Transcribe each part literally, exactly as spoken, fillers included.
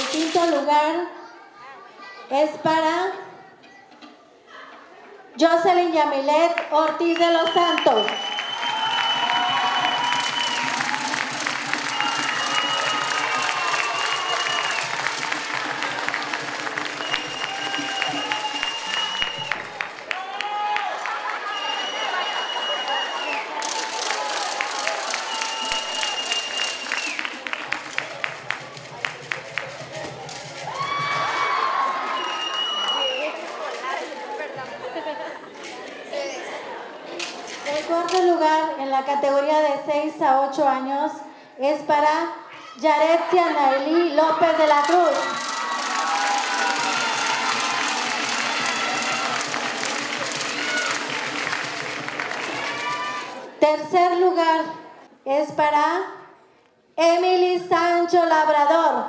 quinto lugar es para Jocelyn Yamilet Ortiz de los Santos. El cuarto lugar en la categoría de seis a ocho años es para Yaretzia Nailí López de la Cruz. Tercer lugar es para Emily Sancho Labrador.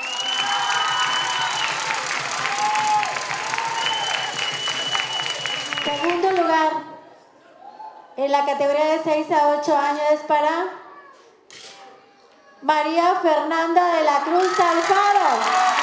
Segundo lugar en la categoría de seis a ocho años es para María Fernanda de la Cruz Alfaro.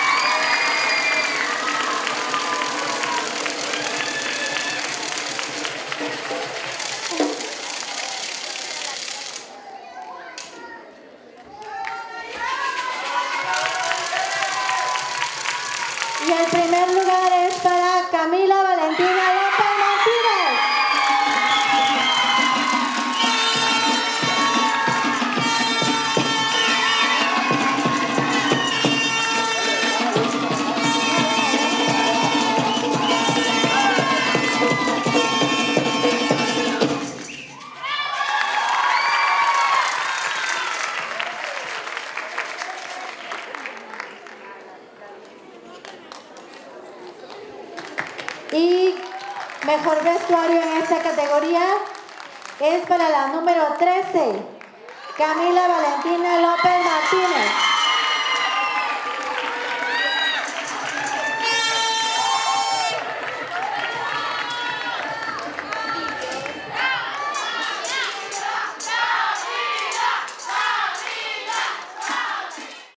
Y el primer lugar es para Camila Valentina López Martínez. Y mejor vestuario en esta categoría es para la número trece, Camila Valentina López Martínez.